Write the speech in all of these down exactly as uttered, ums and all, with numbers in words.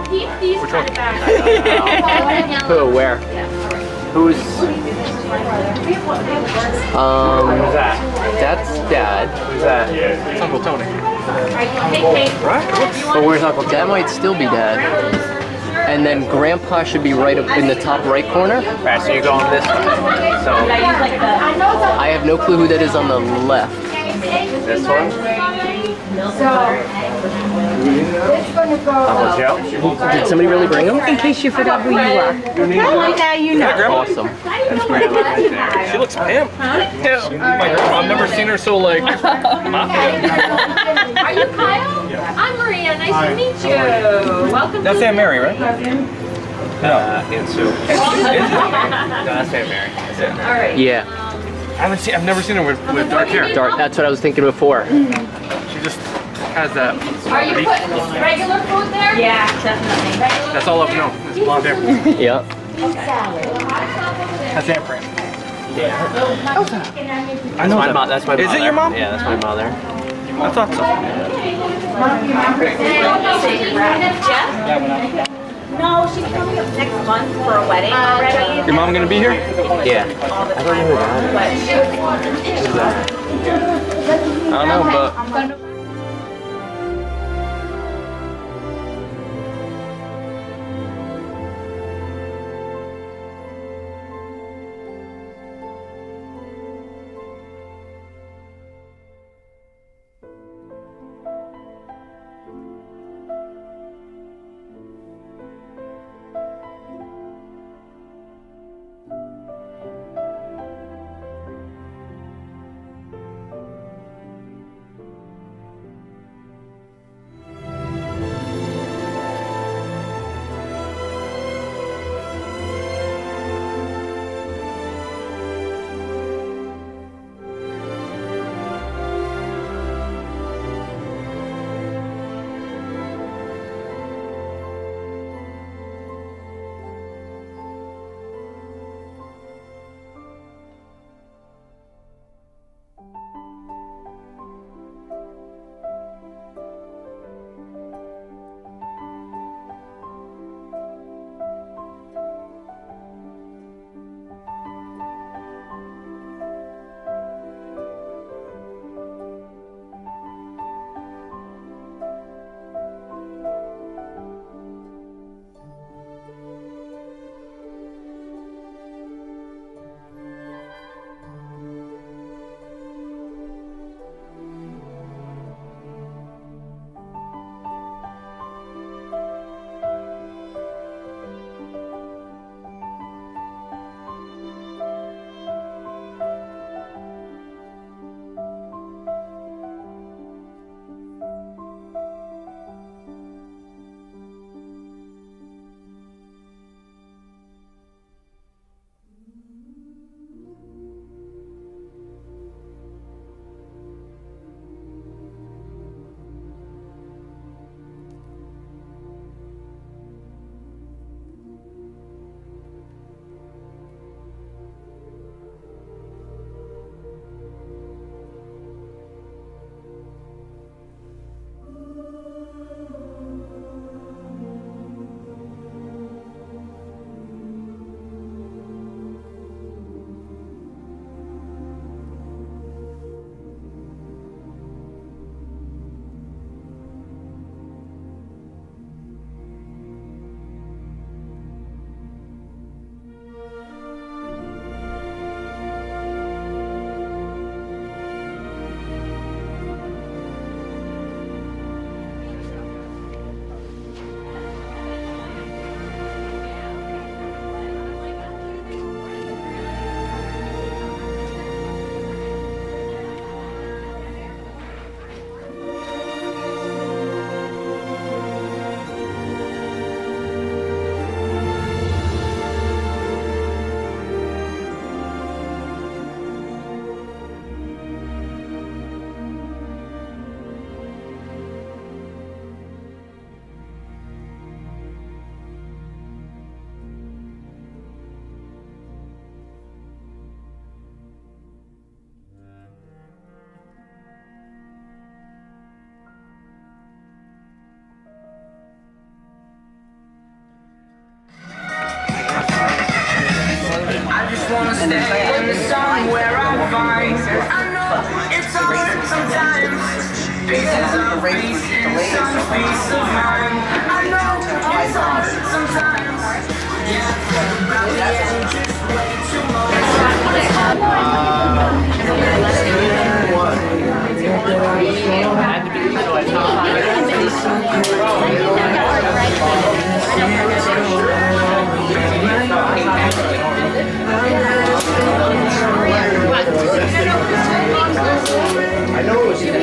keep these Which kind one? of bags. Who? Where? Who's? Um. Who's that? That's Dad. Who's that? It's Uncle Tony. Hey, Kate. Right? But where's Uncle? That might still be Dad. And then Grandpa should be right up in the top right corner. Right, so you're going this way. So I have no clue who that is on the left. this one. Uncle Joe. Did somebody really bring him? In case you forgot who you are. Well, now you know. Awesome. That's Grandma right there. She looks pimp. Yeah. My grandma, I've never seen her so like mafia. Are you Kyle? I'm Maria. Nice to meet you. Welcome That's to Aunt Mary, right? No. Uh, Aunt Sue. No, that's Aunt Mary. That's it. All right. Yeah. I haven't seen. I've never seen her with, with dark hair. Dark. That's what I was thinking before. She just has that. Are you putting regular food there? Yeah, definitely. That's all I've known. It's blonde hair. Yeah. That's Aunt Fran. Yeah. I know My that. mom. That's my. Is mother. it your mom? Yeah, that's my mother. I thought so. No, she's coming up next month for a wedding already. Your mom gonna be here? Yeah. I don't know who that is. I don't know, but. stay somewhere I find. I know it's hard sometimes. Pieces of peace and some peace of mind. I know it's hard sometimes. Yeah, but it's just way too I know it was too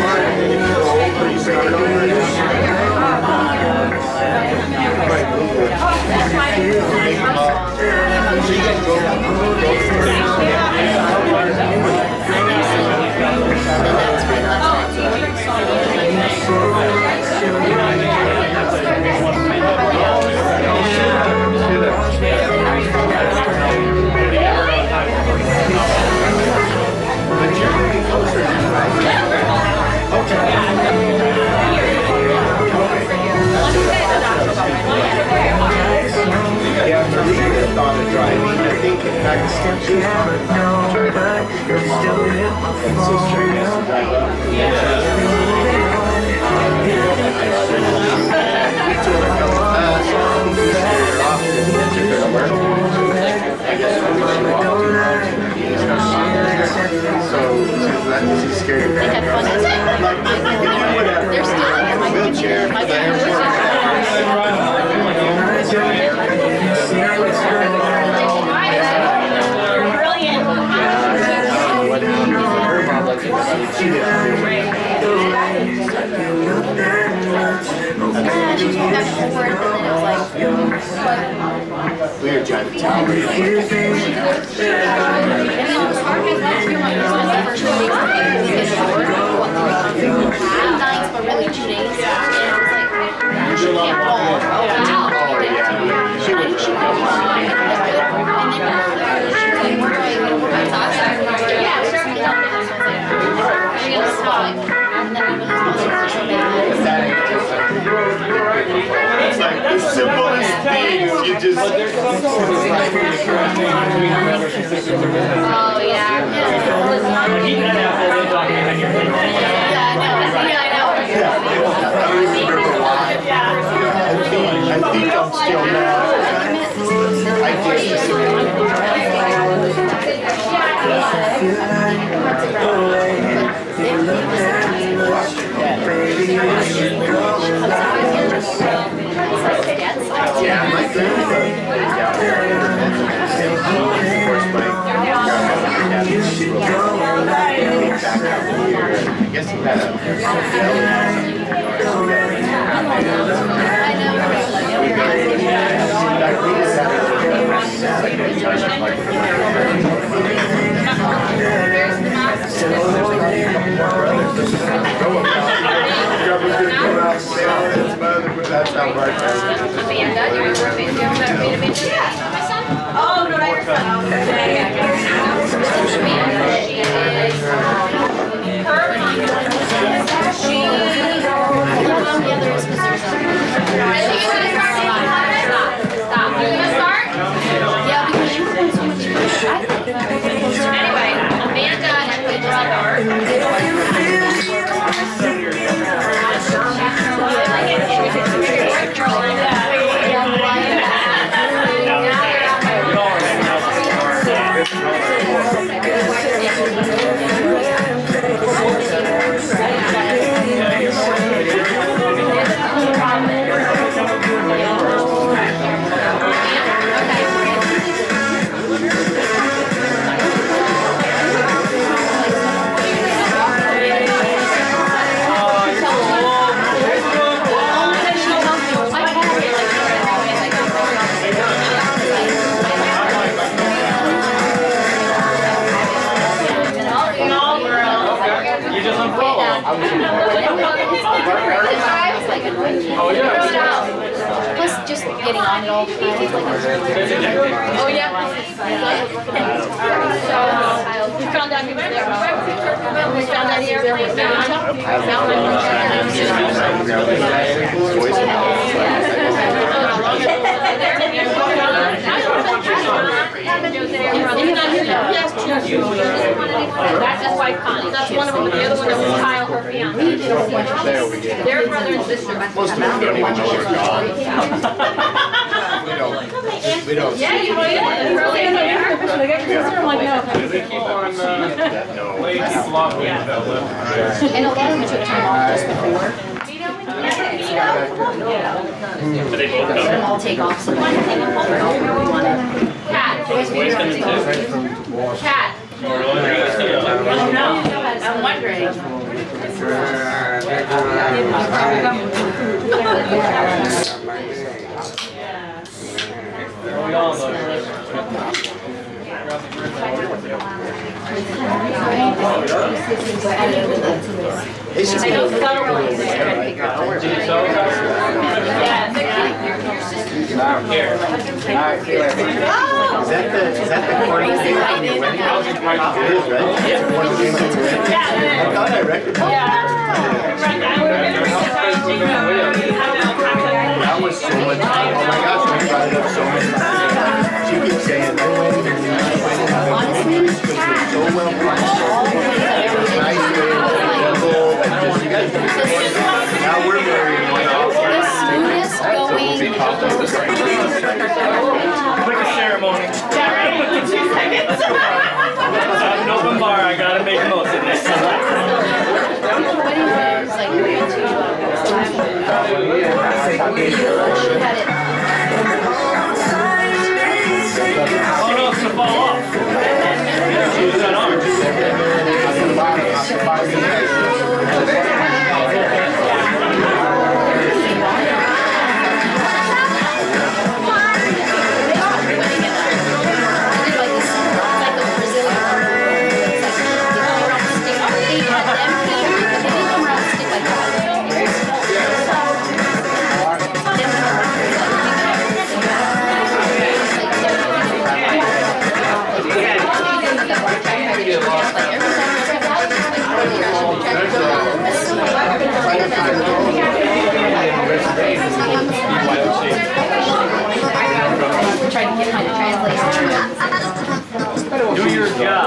weird trying to tell me. It's like the simplest things, you just... Oh, yeah. I think I'm still mad. I just... Yeah, my grandmother is down there. Of course, my dad was back out here. I guess he had a... That's how right now. Amanda, do you remember Amanda? Oh, no, I Amanda, she is her she Stop. You gonna start? Yeah, because you put so much anyway, Amanda and my brother. Oh yeah. Plus, just getting on it all. Oh yeah. We found out he was there. We found out he was there. That's his wife Connie. That's one of them. The other one that was Kyle, her fiance. There we go. They're brother and sister. Most of them don't even know we're gone. We don't. We don't. Yeah, you know, yeah. Early in the year. I'm like, no. They keep on, uh, No. they keep locking that left. And a lot of them took time off just before. But they both Let them all take off. So one thing we wanted. Cat. Boys, we Boys don't coming take too? off. Cat. Oh, No, I'm wondering. Are we all though? They should I be. know thoroughly. They're trying to figure out where. Yeah, they're Here. Is that the, is that the corny thing from your wedding? It is, right? Yeah. One of the things from your wedding? I thought I recognized that was so much fun. Oh my gosh, we brought it up so many times. She keeps saying, no wedding, no wedding, honestly, because we're so well planned. Nice way, simple, and just, you guys, now we're married one off. going. Quick ceremony. Yeah, right. Two seconds. I'm an open bar. I gotta make the most of this. Oh no, it's gonna fall off. Use that arm. Trying to get my translation. Do your job.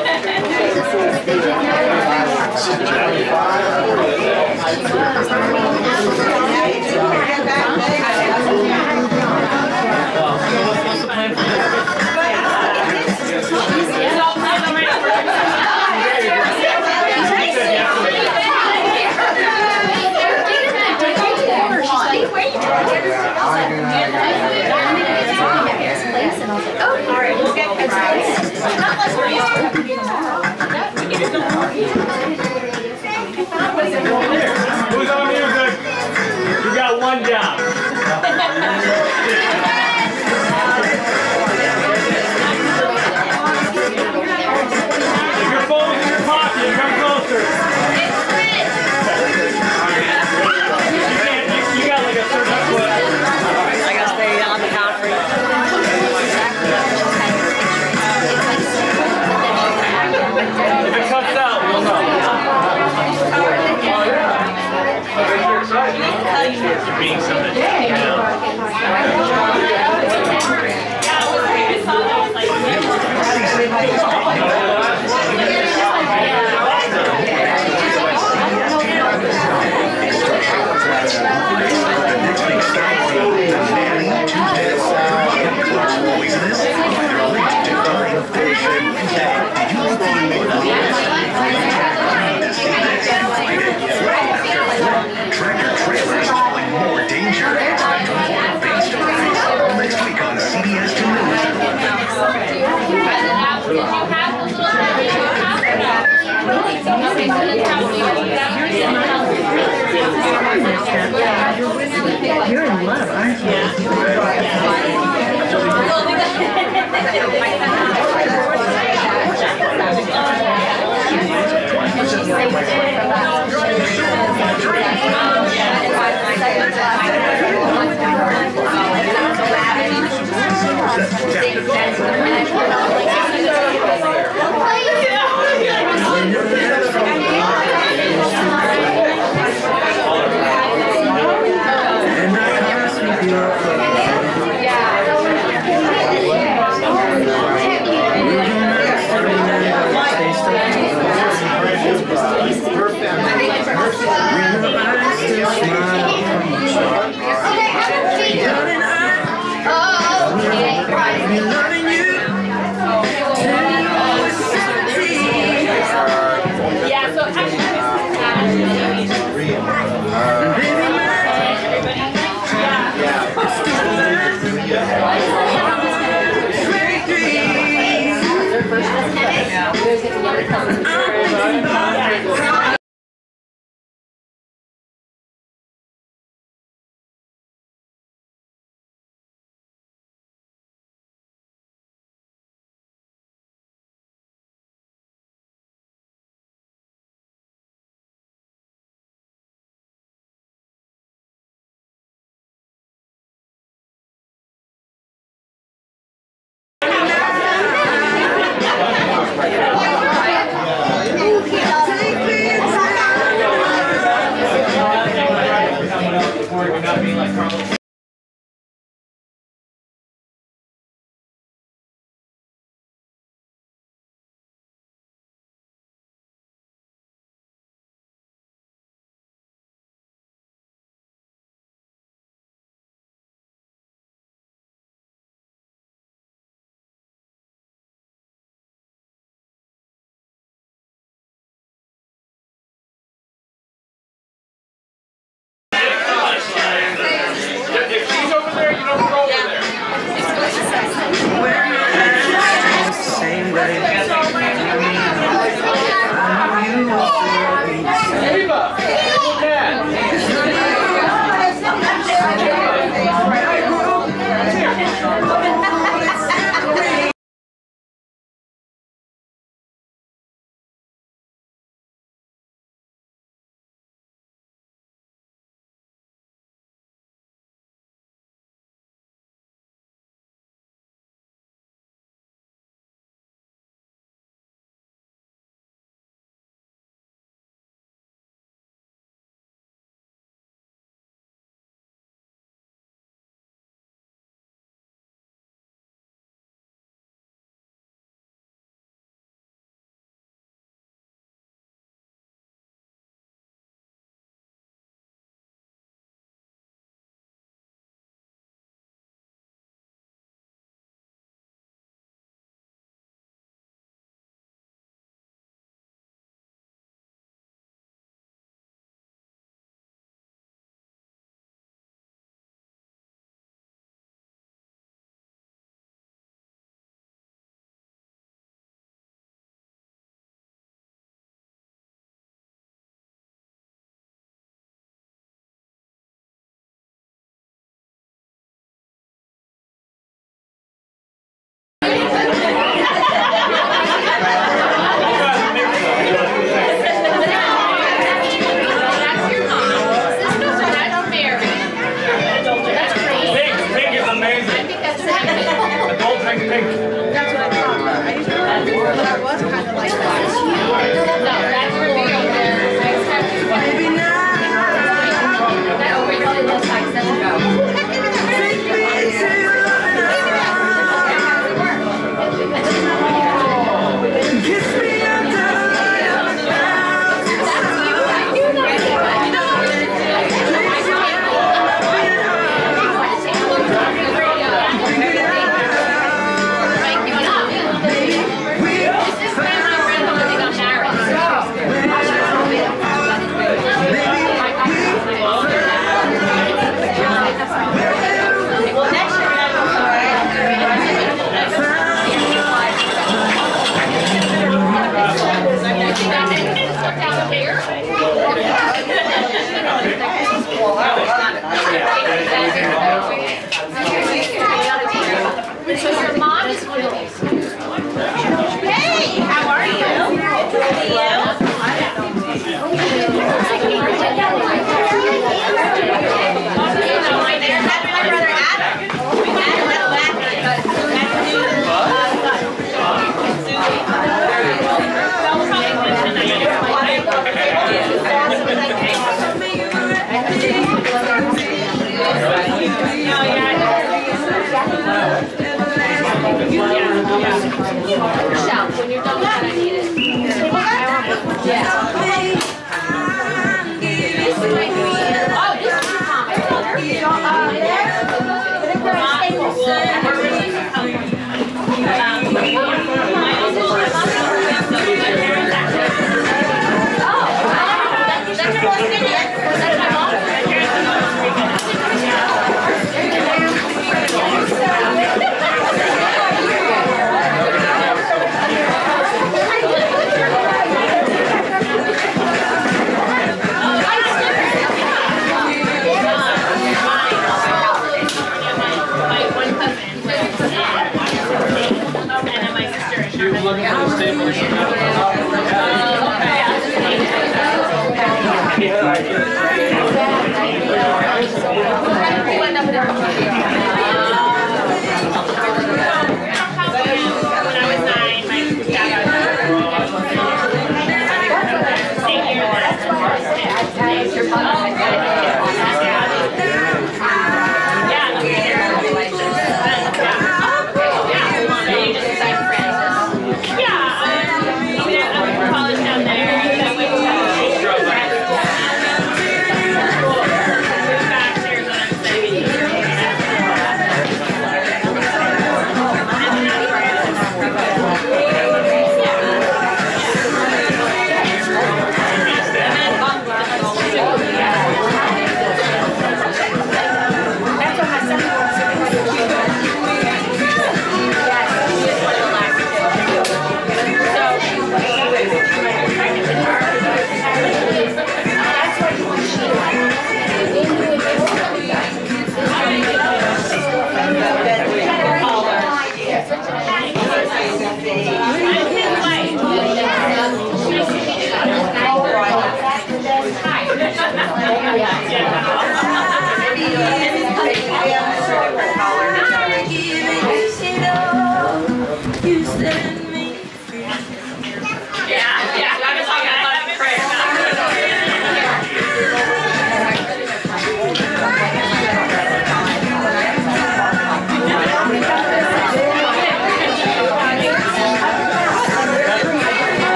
What's the plan for this? Who's on music? You got one job. If your phone's in your pocket, come closer. You can't, you, you got like a certain foot. I gotta stay on the conference. If it cuts out, we'll know. You're being something. Tractor trailers calling more danger. Expect more based next week on C B S two News. You're in love, aren't you? And Yeah, so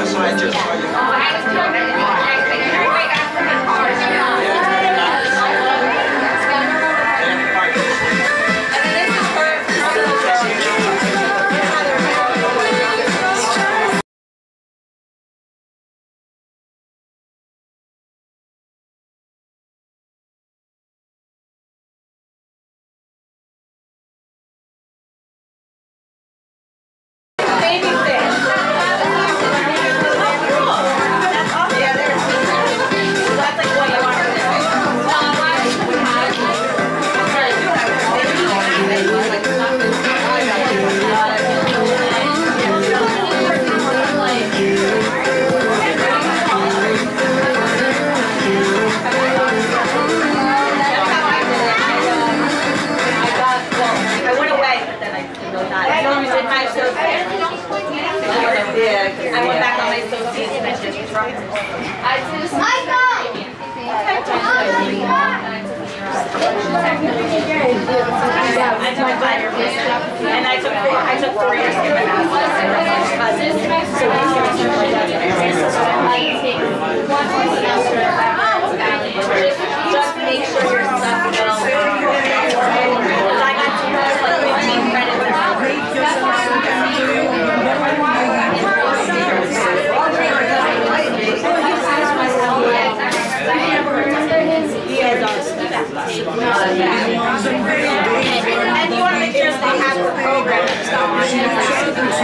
I went back on my associates and I just dropped it. I just. I go. I took a five year and I took four. I took four years to get my master's. Just make sure your stuff will. Because I got two like fifteen credits. And you want to make sure they have the program and stuff.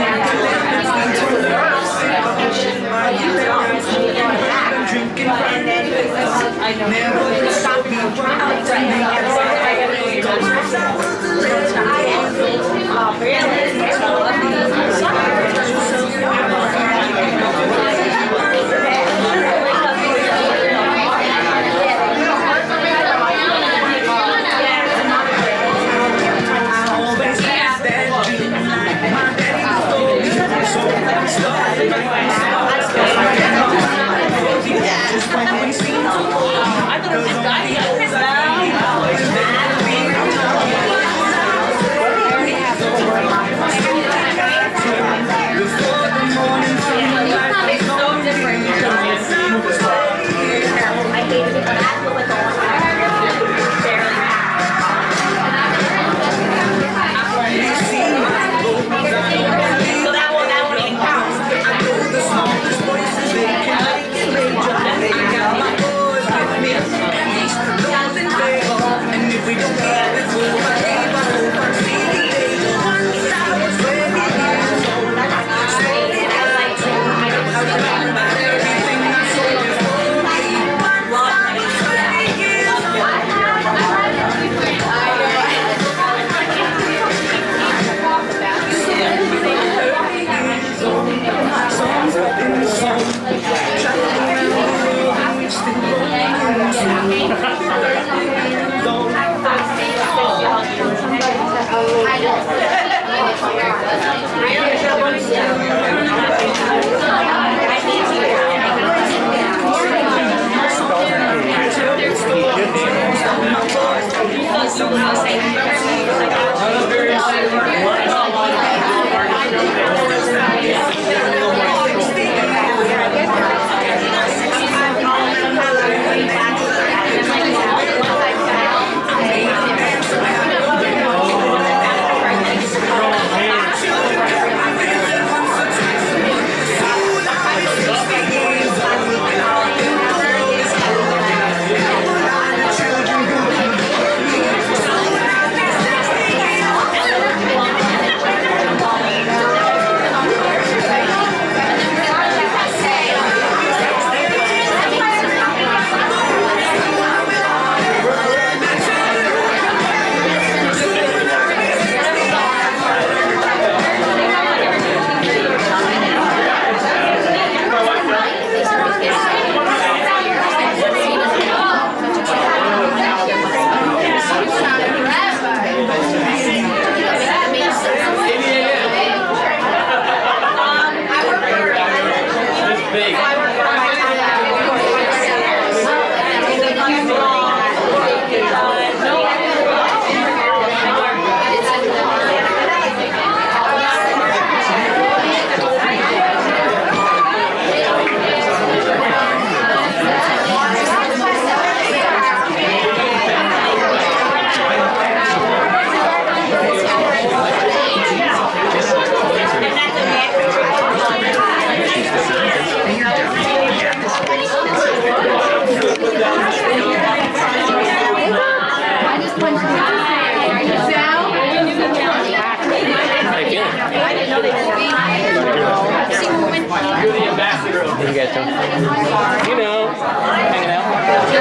Rachel? You know, hanging out.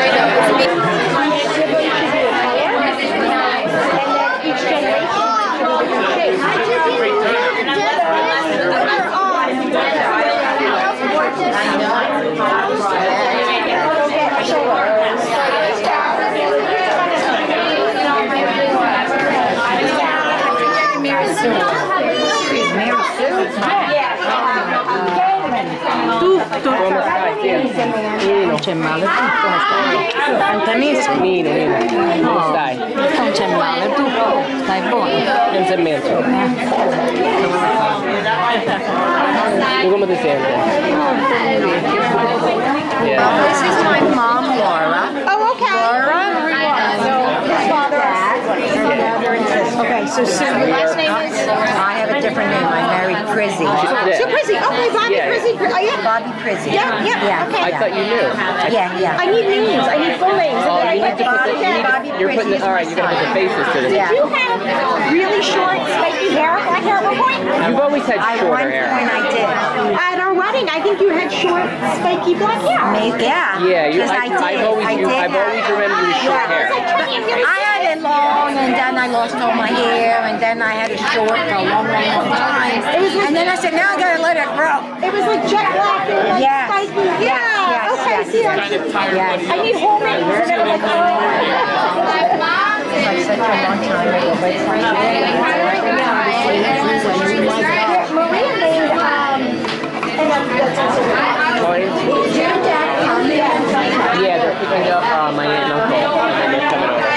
Non c'è male, Antonisco. Nino, Nino. Come stai? Non c'è male, tu stai buono. Non sei mezzo. Tu come ti senti? Yeah. This is my mom, Laura. Oh, okay. Laura, so his father, okay, so Sue, your last name is? I have a different name. I married Prizzy. So Prizzy, okay, Bobby Yeah. Prizzy. Oh, yeah. Bobby Prizzy. Yeah, yeah, yeah. okay. I thought you knew. Yeah, yeah. I need names. I need full names. Oh, And then you I need to put the, you need Bobby to, you're putting Prizzy the, all right, you gotta put the faces to this. Yeah. Do you have really short, spiky hair, black hair at one point? You've always had I shorter one hair. point I did. At our wedding, I think you had short, spiky black hair. Maybe, yeah. Yeah, you, 'Cause I, I did. I've always, I you, did I've have- always remembered you with short Yeah. hair. I had it long, and then I lost all my hair, and then I had it short for a long, long, long time. It was like- and then I said, now I gotta let it grow. It was like jet black and like Yes. spiky. Yeah. Yes, Okay. yes, See, yes. I should. Yes. I need whole names. So they're like, oh. It's like such a long time ago, but it's like, Maria made, um, and then that's also Jim Dad come in. Yeah, they're picking up uh, my aunt and uncle, and then they're coming over.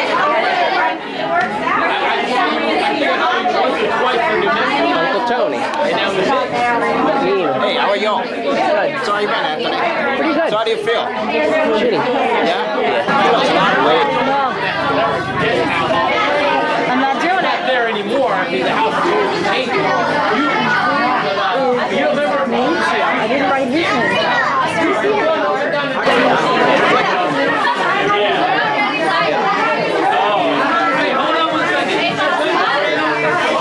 Uncle Tony. Nino. Hey, how are you? Good. So how you been, Anthony? Pretty good. So how do you feel? Shitty. Yeah? Yeah. I'm not doing it. There anymore. I mean, the house is always painted. You, you remember me? I didn't write his name down. Hey, hold on one second.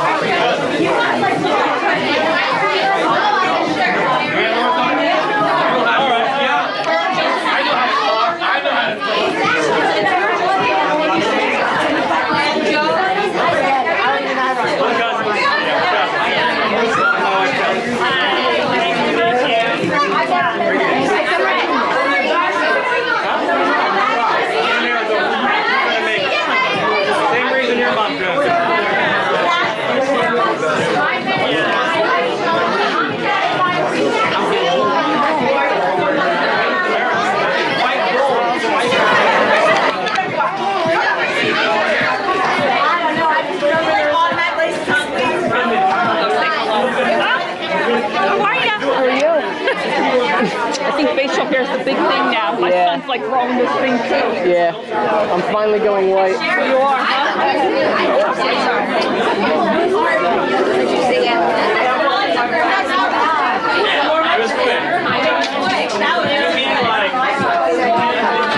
All right, yeah. I know how to talk. I know how to Same reason your mom dressed. I think facial hair is the big thing now. My Yeah. son's like growing this thing too. Yeah, I'm finally going white. You are, It was quick. You mean like...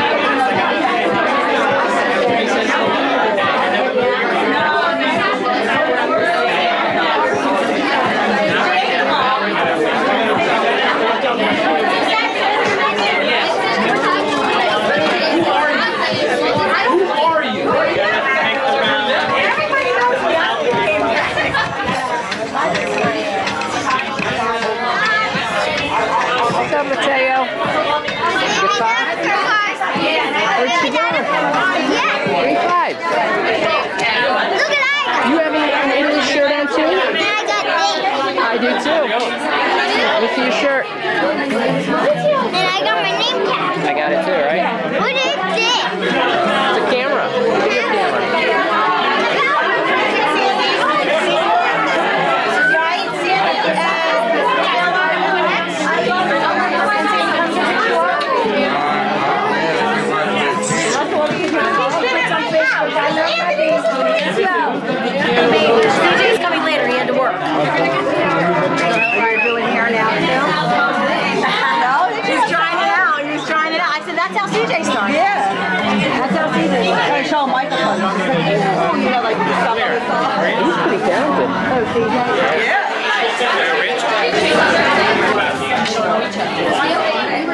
What's up, Mateo? Good five? Where'd she go? Three fives. You have an English shirt on too? I do too. Let me see your shirt. And I got my name tag. I got it too, right? What is this? It's a camera. It's a camera. C J's coming later. He had to work. Are you doing hair now too? No, he's trying it out. He's trying it out. I said, that's how C J started. Yeah. That's how C J started. I show him microphone. Oh, you know, like stuff on his side. He's pretty talented. Oh, C J? Yeah.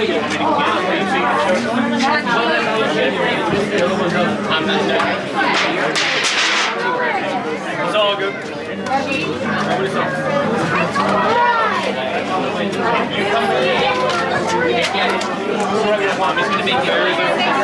It's all good. I'm just gonna make you early.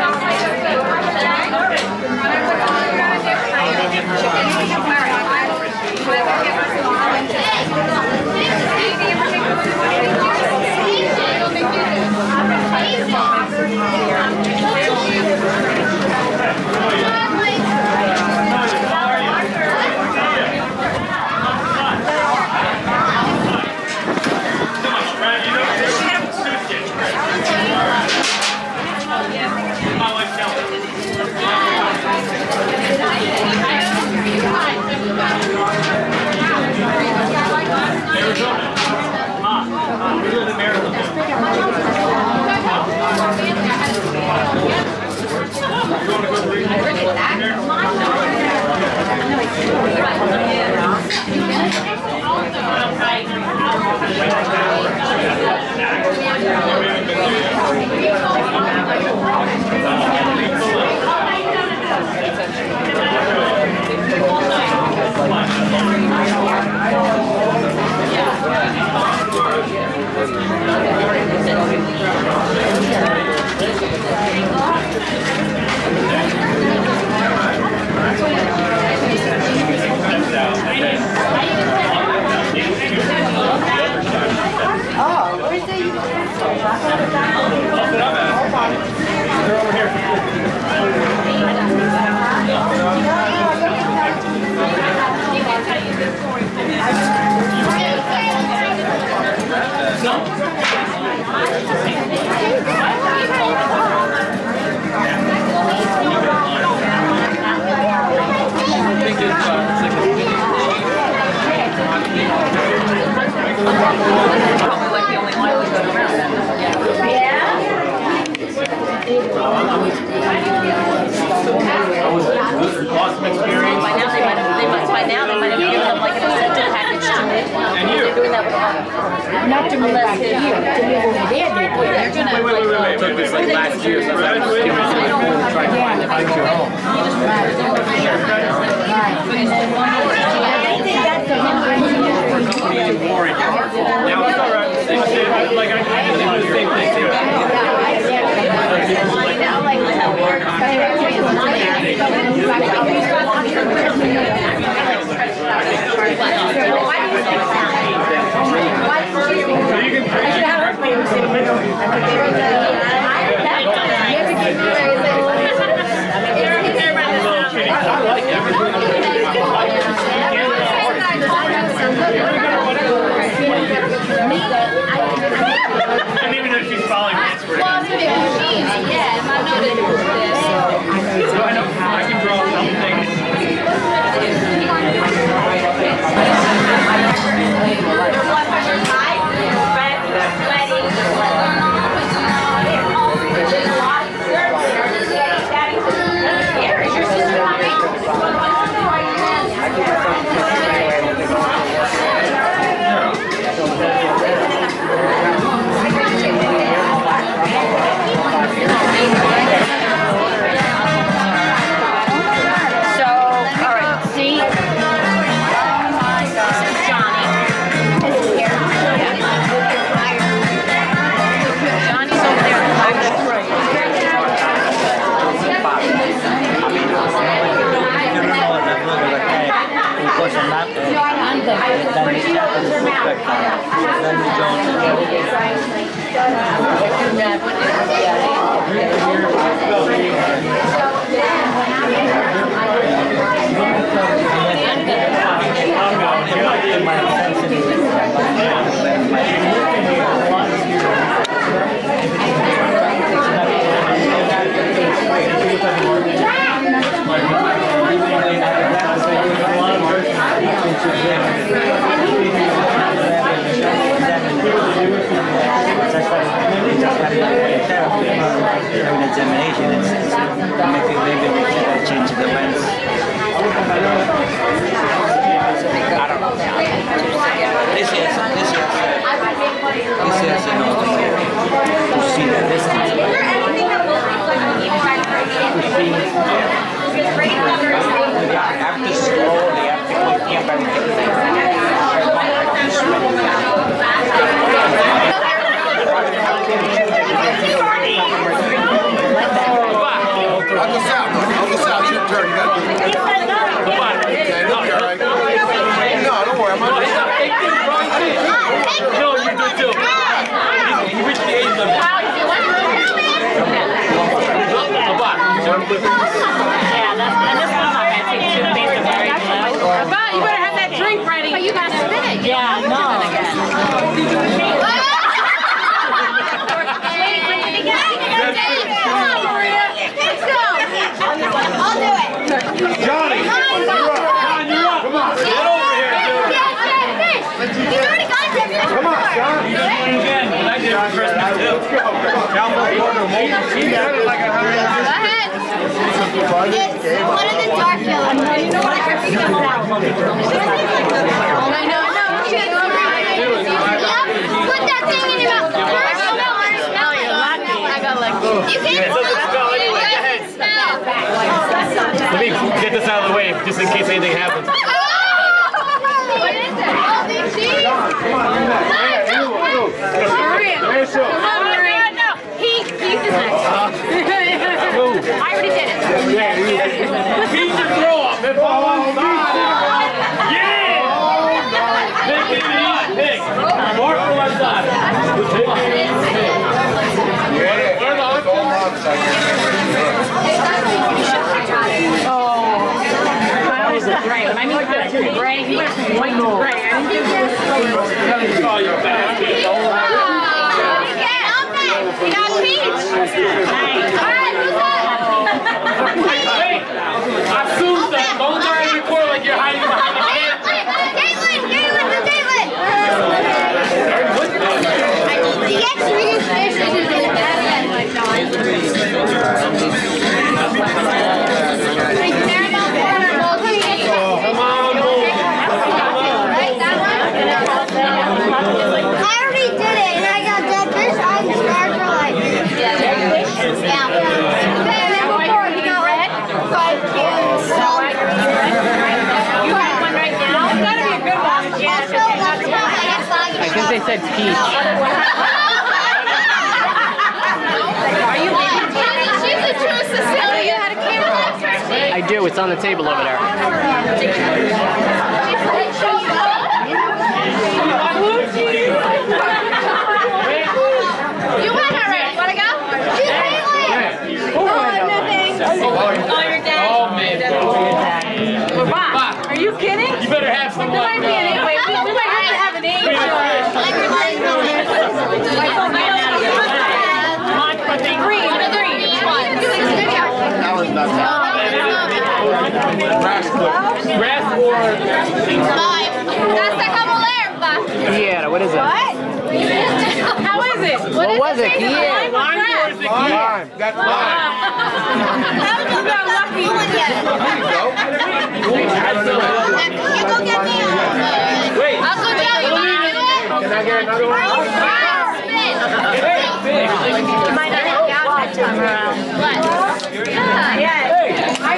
Not to move back here, to move over there. They're gonna Wait, wait, wait, wait, wait, wait. Like last year, so I was trying to find it back to your home. Now it's all right. Like I did the same thing too. And even though she's following me, it's pretty. Well, yeah, I know that it was this. So I know I can draw something. Examination, it's, it's making maybe we should change the lens. I don't know. This is, this is, this is, you know, you see the distance. After school, they have to go camp everything. I'll go south, I'll go south, it's your turn, you gotta do it. Okay, no, you're all right. No, don't worry, I'm on this. No, you do too. You reached the age limit. Yeah, that's, and this one I'm not going to take two things to very low. But you better have that drink ready. But you gotta spin it. Yeah, no. I'll do it. Johnny, you're up. John, you're up. Come on, get over here. He's already got it. Come on, John. Again, I did it for Christmas too. Go ahead. It's one of the dark yellow. You know what I can think about? I know, I know. Put that thing in your mouth. First, I want to smell it. I got lucky. You can't smell it. You can't smell. Let me get this out of the way, just in case anything happens. What is it? Oh, the cheese. Come on, Maria. Come on, Maria. No, he, he's the next. I already did it. Beat the throw up. If I want yeah! Pick it up. Pick. Mark for my side. Where the Gray. When I mean kind of gray, he went from white to gray. I didn't think Oh, you bastard. You got peach. All right, who's up? Hey, assume that. Don't try to record like you're hiding behind the camera. Caitlin, Caitlin, the Caitlin. Yes, we can finish it. Come on, move. I already did it, and I got that fish. I'm scarred for life. Yeah. Okay, and then before you got red, five cubes, salt. you have one right now. It's gotta be a good one. Yeah. Also, let's go. I got soggy. I think they said peach. Are you leaving? She's a true Cecilia. You had a camera left her. I do, it's on the table over there. You went already. Wanna go? She's Caitlin. Oh, no thanks. Oh, you're dead. Oh, man. Bob, are you kidding? You better have some There luck might be an now. wait, we, we might have to have an age. Come on, put the green. One of the green. That was not that. Grass or... That's como l'erba. Yeah, what is it? How is it? What was it? Yeah. Lime or is it Lime, that's lime. How is that lucky? You go get me a... Wait. I'll go down. You want to do it? Can I get another one? You might not have got that time around. What? Yeah. Yeah. Our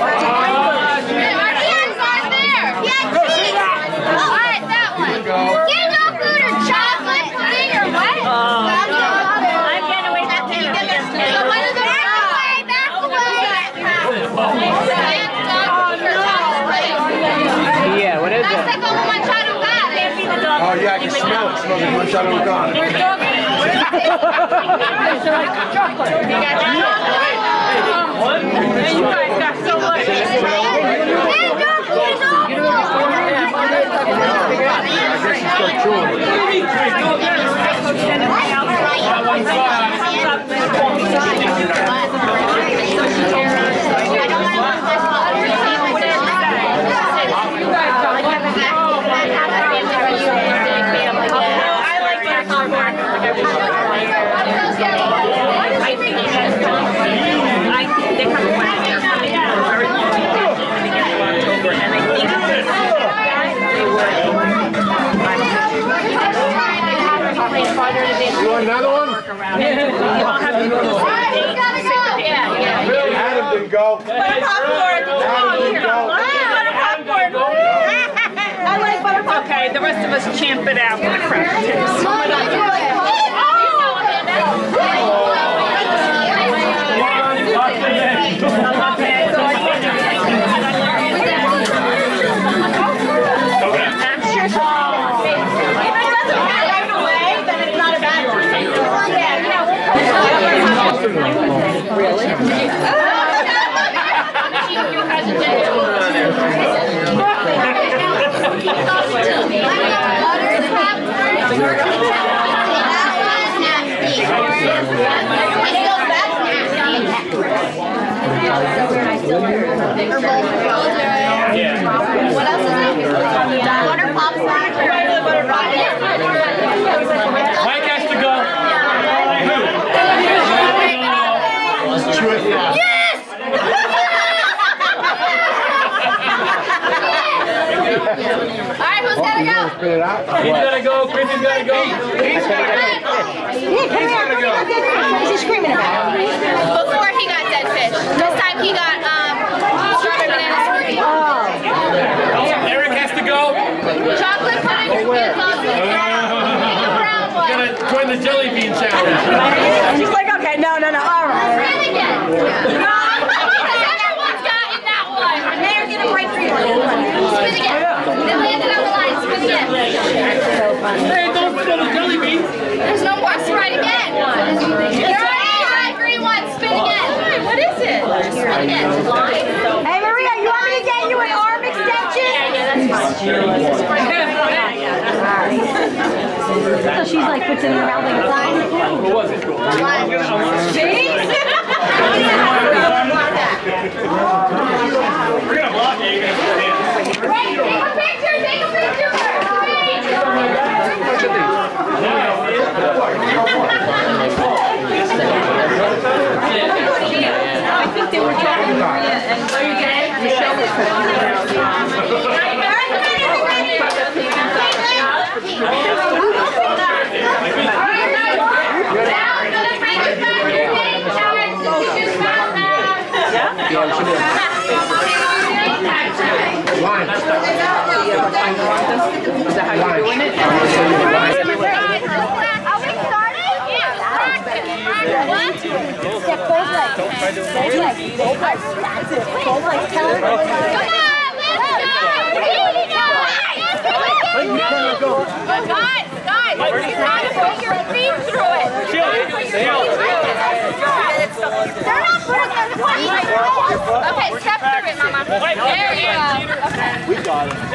ears aren't there. Yeah, cheese. All right, that one. Get no food or chocolate pudding or what? I'm getting away from him. So what is the Back away, back away. Yeah, what is That's it? like como manchado gato. Oh, yeah, I can smell it. It smells like one shot of gone. We're talking. You guys got so much. Hey, don't put it on. I guess you start chewing it. I Yeah, yeah. Adam didn't go. Butter popcorn. Adam didn't go. Butter popcorn. I like butter popcorn. Okay, the rest of us champ it out with the cracker tips. Really? What else is it? Butter popcorn. Mike has to go. Yes! Alright, who's gotta go? He's gotta go. Chrissy's gotta go. He's gotta go. Yeah, come here. What's he screaming about? Before he got dead fish. This time he got um, strawberry banana smoothie. Oh. Eric has to go. Chocolate pudding for kids on the brown one. Gotta join the jelly bean challenge. And he's like, okay, no, no, no, all right. Spin again. Everyone's gotten that one. They're gonna break for you. Spin again. They landed on the line. Spin again. So funny. Hey, don't spill the jelly beans. There's no more. Spin again. You're on the green one. Spin again. What is it? Spin again. Hey, Maria, you want me to get you an arm extension? Yeah, yeah, so she's like puts it in her mouth like a fly. Who was it? Cheese? We're gonna block it. You're gonna stand. Right, take a picture. Take a picture. I think they were talking Maria and Michelle was Line. Is that how you're doing it? Are we starting? Yeah. What? Step both legs. Both legs. Both legs. That's it. Both legs. Tell her. Come on, let's go! Guys, guys, you gotta put your feet through it. Chill, chill. They're not putting their feet through it. Okay, step through it, Mama. There you go. Okay. We got it.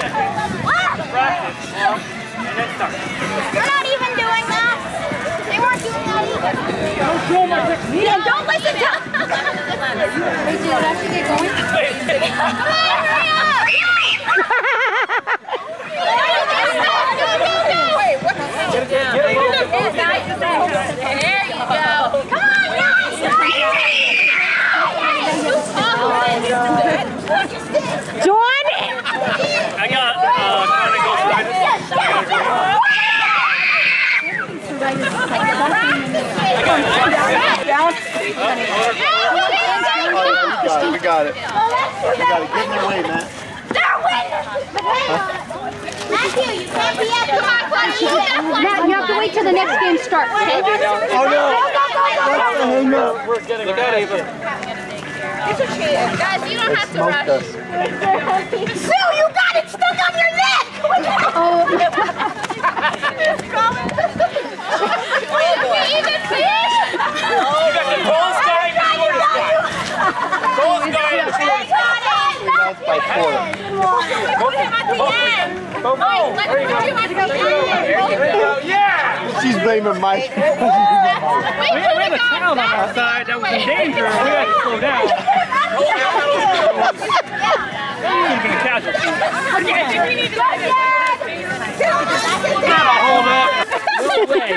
They're not even doing that. They weren't doing that either. Yeah, don't listen to Hey, dude, I should get going. Come on, hurry up! Wait, what? There you go. Come on, Dawn! I got, uh, kind of go side. We got it. We got it. We got it. Give me away, man. They're winning! Matthew, you can't be at the Matt, you have to wait till the next game starts, okay? Oh, no. Hang up. We're getting Look at Ava. Guys, you don't have to rush. Sue, you got it stuck on your neck! Oh. Will you even fish? You got the tallest guy in the shortest guy. Tallest guy in the shortest guy. By four. Put him at the end. Mike, let's put him at the end. Yeah! She's blaming Mike. We could have gone back. Outside, that was in danger. We had to slow down. Even a casualty. Hold up. No way.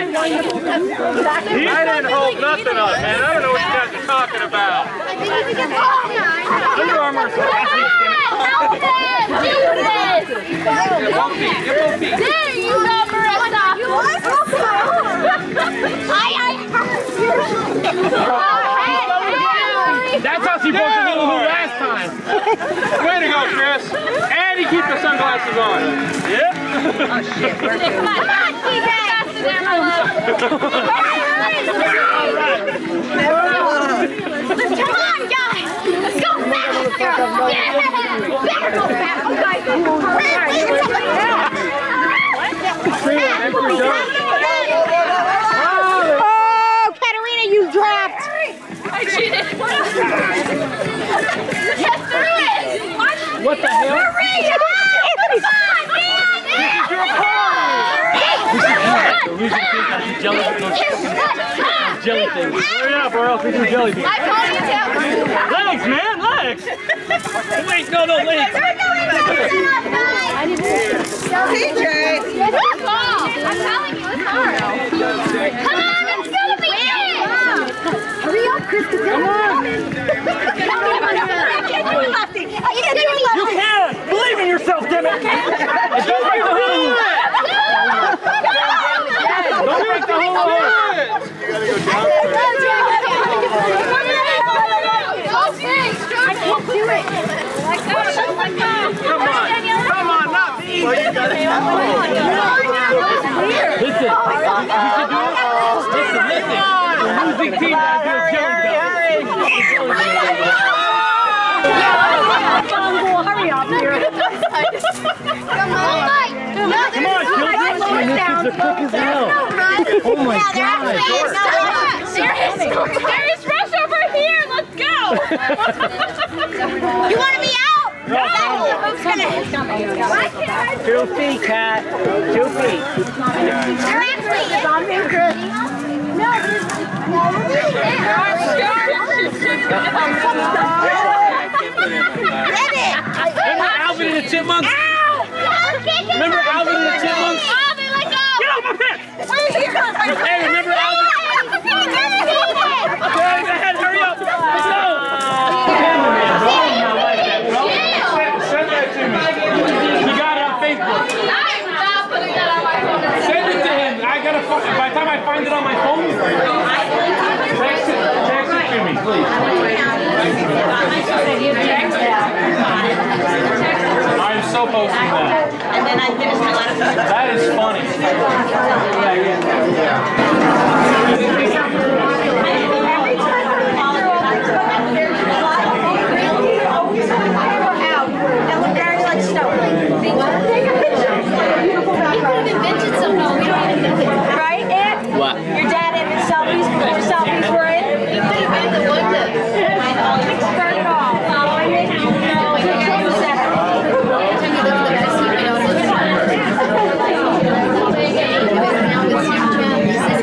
I didn't hold nothing up, man. I don't know what you guys are talking about. Under Armour. Help him! Do this! Your both feet. Your both feet. There you you go, Marissa. You I, I That's how she broke the little hoop last time. Way to go, Chris. And he keeps the sunglasses on. Yep. Oh, shit. Come on, come on, T J. Faster there, my love. Come on, guys. Let's go faster. Yeah. Better go faster. Oh, Katarina, you dropped. I cheated. Get through it. What the hell? Maria! Jelly things. Hurry up or else we do jelly things. My ponytail. Legs, man, legs. Wait, no, no, legs. T J. It's ball. I'm telling you, it's hard. Come on, it's gonna be it. Hurry up, Krista. Come on. You can! Believe in yourself, damn it! Don't break the hula hoop! Don't break the hula hoop! I can't do it. Come on! Come on, not me! Listen, we should do it. Listen, listen. The losing team gotta do a jelly belt. Hurry up here. Come on. Come on, children. These kids are quick as hell. Oh my god. There is, there is rush over here. Let's go. You want to be out? No. Who's gonna? Two feet, Kat. Two feet. They're actually. No, Remember Alvin and the Chipmunks? Remember Alvin and the Chipmunks? Alvin, let go! Get off my pants! Hey, remember Alvin? Go ahead, hurry up! Let's go! Send that to me. You got it on Facebook. I'm not putting that on my phone. Send it to him. I gotta. By the time I find it on my phone, text it. Text it to me, please. I'm so posting that. And then I finished my last one. That is funny. Right, Aunt? What? Your dad and his selfies, your selfies were in? He could have been the one that. Start it off. Following it. Every time you look at the rest, you know what it is.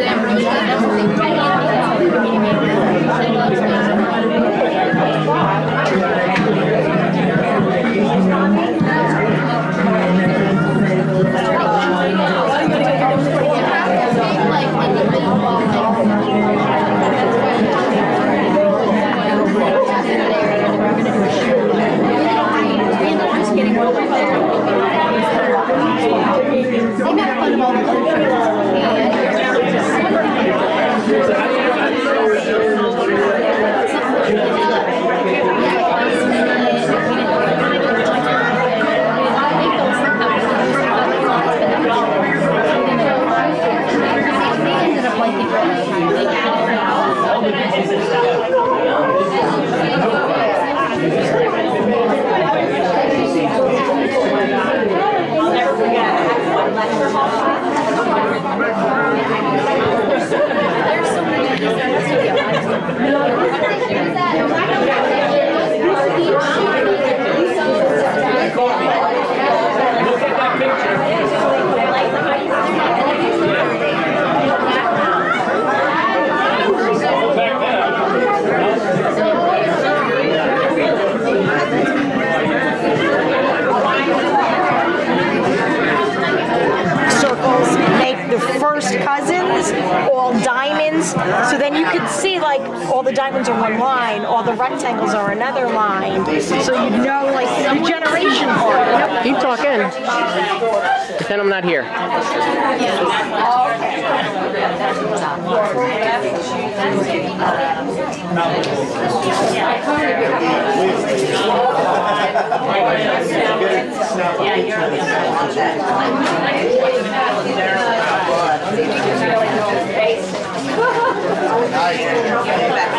like all the diamonds are one line, all the rectangles are another line, so you'd know like the generation part. You know? Keep talking. Pretend I'm not here. Nice.